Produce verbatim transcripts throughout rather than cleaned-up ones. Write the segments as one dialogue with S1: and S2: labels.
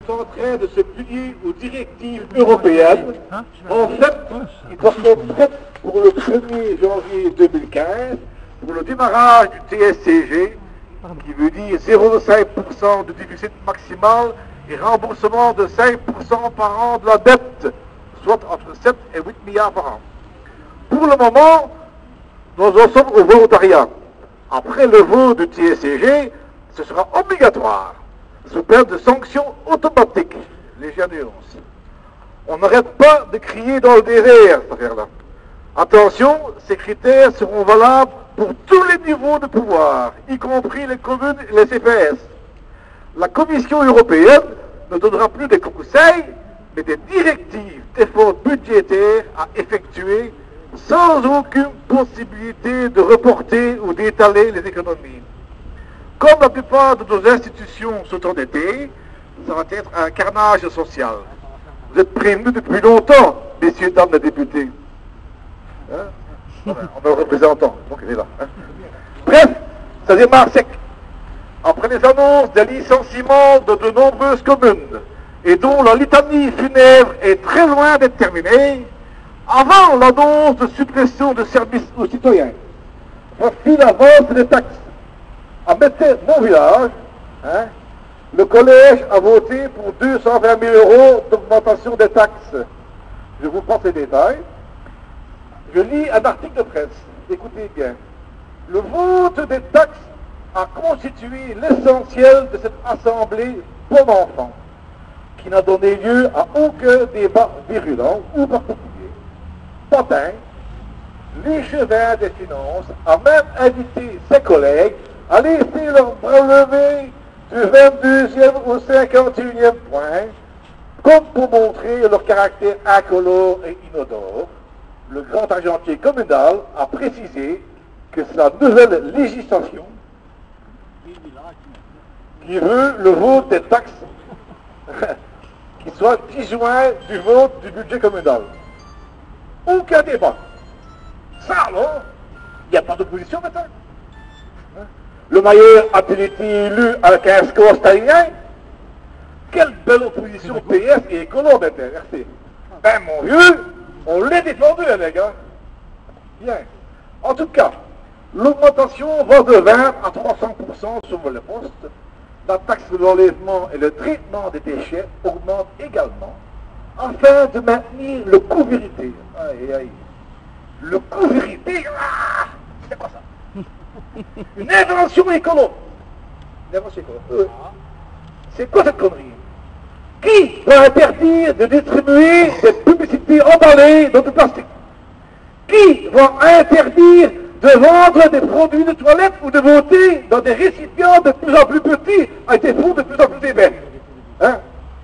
S1: sont en train de se plier aux directives européennes. En fait, ils doivent être prêts pour le premier janvier deux mille quinze, pour le démarrage du T S C G, qui veut dire zéro virgule cinq pour cent de déficit maximal et remboursement de cinq pour cent par an de la dette, soit entre sept et huit milliards par an. Pour le moment, nous en sommes au volontariat. Après le vote du T S C G, ce sera obligatoire, sous peine de sanctions automatiques. Légère nuance. On n'arrête pas de crier dans le désert, cette affaire-là. Attention, ces critères seront valables pour tous les niveaux de pouvoir, y compris les communes et les C P S. La Commission européenne ne donnera plus des conseils, mais des directives d'efforts budgétaires à effectuer sans aucune possibilité de reporter ou d'étaler les économies. Comme la plupart de nos institutions sont endettées, ça va être un carnage social. Vous êtes prévenus depuis longtemps, messieurs, dames les députés. Hein? Voilà, on a un représentant, donc il est là. Hein? Bref, ça démarre sec. Après les annonces des licenciements de de nombreuses communes, et dont la litanie funèbre est très loin d'être terminée, avant l'annonce de suppression de services aux citoyens, voici la vente des taxes. À Mettez, mon village, hein, le collège a voté pour deux cent vingt mille euros d'augmentation des taxes. Je vous passe les détails. Je lis un article de presse. Écoutez bien. Le vote des taxes a constitué l'essentiel de cette assemblée bon enfant, qui n'a donné lieu à aucun débat virulent ou particulier. Potin, l'échevin des finances, a même invité ses collègues à laisser leur bras levé du vingt-deuxième au cinquante et unième point, comme pour montrer leur caractère incolore et inodore. Le grand argentier communal a précisé que c'est la nouvelle législation qui veut le vote des taxes qui soit disjoint du vote du budget communal. Aucun débat. Ça alors, il n'y a pas d'opposition maintenant. Hein? Le Mailleur a-t-il été élu avec un score stalinien? Quelle belle opposition P S et écolo maintenant, merci. Ben mon vieux, on l'a défendu les gars. Bien. En tout cas, l'augmentation va de vingt à trois cents pour cent sur le poste. La taxe de l'enlèvement et le traitement des déchets augmentent également, afin de maintenir le coût vérité. Aïe, aïe. Le coût vérité, ah, c'est quoi ça? Une invention écolo. Une invention écolo. Euh, c'est quoi cette connerie? Qui va interdire de distribuer des publicités emballées dans du plastique? Qui va interdire de vendre des produits de toilette ou de voter dans des récipients de plus en plus petits avec des fonds de plus en plus épais? Hein?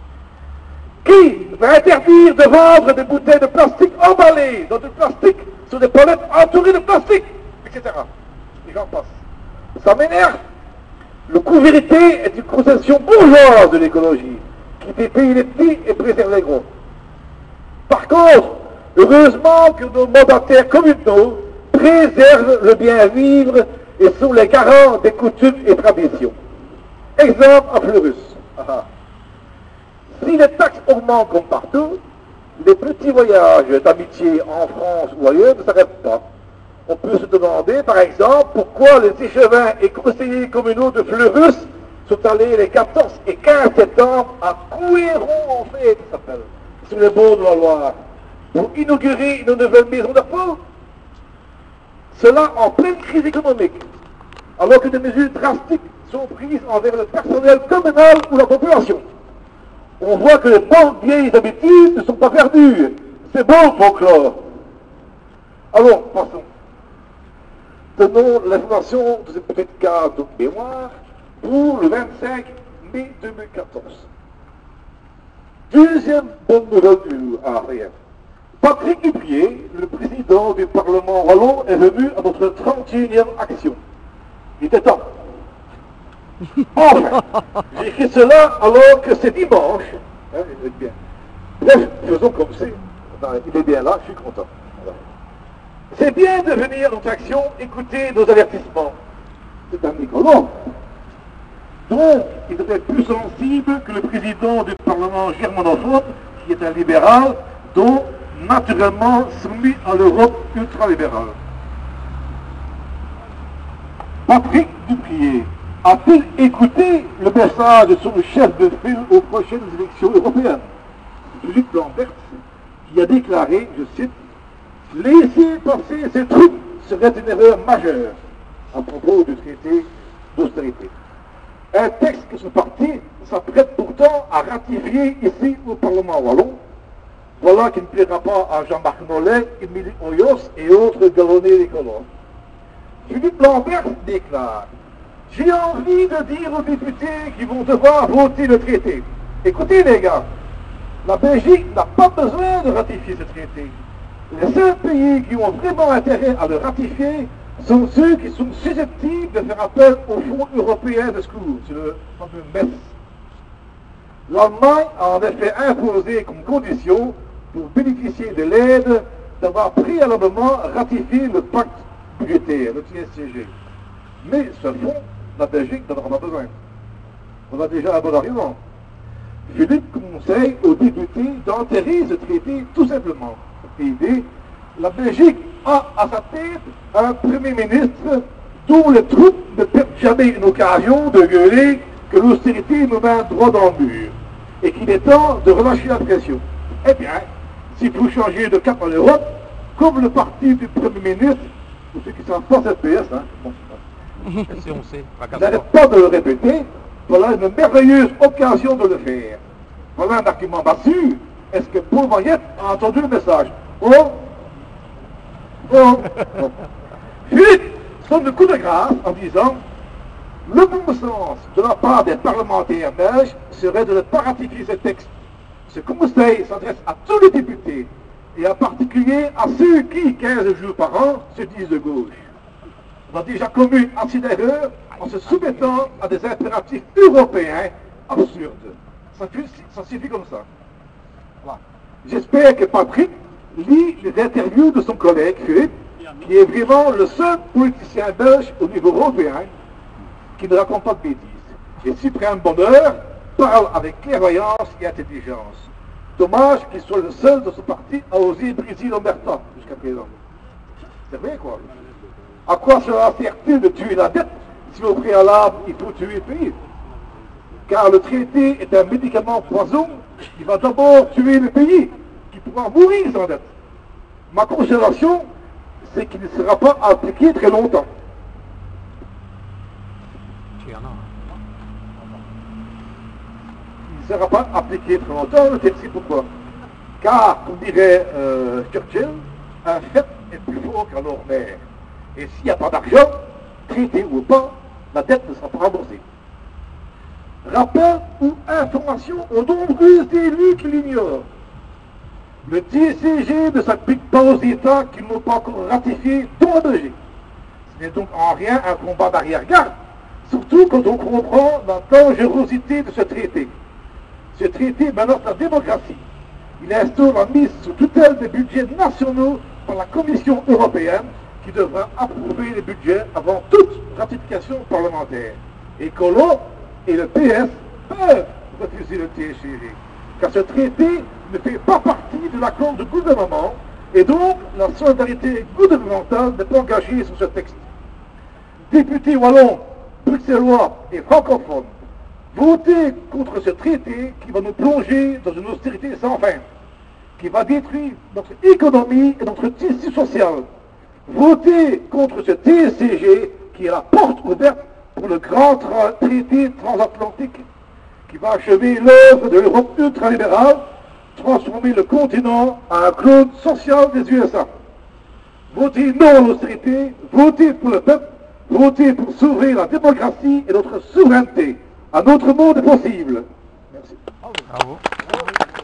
S1: Qui va interdire de vendre des bouteilles de plastique emballées dans du plastique sur des palettes entourées de plastique, et cetera. Et j'en passe. Ça m'énerve. Le coût vérité est une conception bourgeoise de l'écologie, qui dépaye les petits et préserve les gros. Par contre, heureusement que nos mandataires communaux préservent le bien-vivre et sont les garants des coutumes et traditions. Exemple à Fleurus. Ah. Si les taxes augmentent comme partout, les petits voyages d'amitié en France ou ailleurs ne s'arrêtent pas. On peut se demander, par exemple, pourquoi les échevins et conseillers communaux de Fleurus sont allés les quatorze et quinze septembre à Couéron, en fait, ça s'appelle, sur les bords de la Loire, pour inaugurer une nouvelle maison de repos. Cela en pleine crise économique, alors que des mesures drastiques sont prises envers le personnel communal ou la population. On voit que les bonnes vieilles habitudes ne sont pas perdues. C'est beau le folklore. Alors, passons. Tenons l'information de cette petite carte de mémoire pour le vingt-cinq mai deux mille quatorze. Deuxième bonne nouvelle du jour. Ah, rien. Patrick Duprier, le président du Parlement wallon, est venu à notre trente et unième action. Il était temps. Enfin, j'ai écrit cela alors que c'est dimanche. Hein, il est bien. Bref, faisons comme c'est. Il est bien là, je suis content. Voilà. C'est bien de venir à notre action écouter nos avertissements. C'est un écolo. Donc, il était plus sensible que le président du Parlement germanophone, qui est un libéral, dont naturellement soumis à l'Europe ultralibérale. Patrick Duprier a-t-il écouté le message de son chef de file aux prochaines élections européennes, Philippe Lamberts, qui a déclaré, je cite, « Laisser passer ces troupes serait une erreur majeure » à propos du traité d'austérité. Un texte que ce parti s'apprête pourtant à ratifier ici au Parlement wallon. Voilà qui ne plaira pas à Jean-Marc Nollet, Émilie Oyos et autres galonnés des colons. Philippe Lamberts déclare « J'ai envie de dire aux députés qui vont devoir voter le traité. Écoutez les gars, la Belgique n'a pas besoin de ratifier ce traité. Les seuls pays qui ont vraiment intérêt à le ratifier sont ceux qui sont susceptibles de faire appel au Fonds européen de secours, c'est le fameux M E S. L'Allemagne a en effet imposé comme condition pour bénéficier de l'aide d'avoir préalablement ratifié le pacte budgétaire, le T S C G. Mais ce fonds, la Belgique n'en aura pas besoin. On a déjà un bon argument. Philippe conseille aux députés d'enterrer ce traité tout simplement. Et dit, la Belgique a à sa tête un Premier ministre dont les troupes ne perdent jamais une occasion de gueuler que l'austérité nous met droit dans le mur et qu'il est temps de relâcher la pression. Eh bien, s'il faut changer de cap en Europe, comme le parti du Premier ministre, pour ceux qui ne savent pas cette P S, hein, bon,
S2: si on sait,
S1: n'arrête pas de le répéter, voilà une merveilleuse occasion de le faire. Voilà un argument battu. Est-ce que Paul Mariette a entendu le message? Oh Oh, oh. Philippe sonne le coup de grâce en disant le bon sens de la part des parlementaires belges serait de ne pas ratifier ce texte. Ce conseil s'adresse à tous les députés et en particulier à ceux qui, quinze jours par an, se disent de gauche. On a déjà commis assez d'erreurs en se soumettant à des impératifs européens absurdes. Ça, ça suffit comme ça. Voilà. J'espère que Patrick lit les interviews de son collègue Philippe, qui est vraiment le seul politicien belge au niveau européen qui ne raconte pas de bêtises. Et suprême bonheur, parle avec clairvoyance et intelligence. Dommage qu'il soit le seul de ce parti à oser briser l'omerta jusqu'à présent. C'est vrai quoi. À quoi cela sert-il de tuer la dette si au préalable il faut tuer le pays? Car le traité est un médicament poison qui va d'abord tuer le pays, qui pourra mourir sans dette. Ma considération, c'est qu'il ne sera pas appliqué très longtemps. Il ne sera pas appliqué très longtemps, je sais pourquoi. Car, comme dirait euh, Churchill, un fait est plus fort qu'un or mer. Et s'il n'y a pas d'argent, traité ou pas, la dette ne sera pas remboursée. Rappel ou information aux nombreux élus qui l'ignorent. Le T C G ne s'applique pas aux États qui n'ont pas encore ratifié, dont la Belgique. Ce n'est donc en rien un combat d'arrière-garde, surtout quand on comprend la dangerosité de ce traité. Ce traité menace la démocratie. Il instaure la mise sous tutelle des budgets nationaux par la Commission européenne, qui devra approuver les budgets avant toute ratification parlementaire. Et Colo et le P S peuvent refuser le T S C G, car ce traité ne fait pas partie de l'accord de gouvernement, et donc la solidarité gouvernementale n'est pas engagée sur ce texte. Députés wallons, bruxellois et francophones, votez contre ce traité qui va nous plonger dans une austérité sans fin, qui va détruire notre économie et notre tissu social. Votez contre ce T S C G qui est la porte ouverte pour le grand tra traité transatlantique qui va achever l'œuvre de l'Europe ultralibérale, transformer le continent en un clone social des U S A. Votez non à l'austérité, votez pour le peuple, votez pour sauver la démocratie et notre souveraineté. Un autre monde est possible. Merci.
S2: Bravo.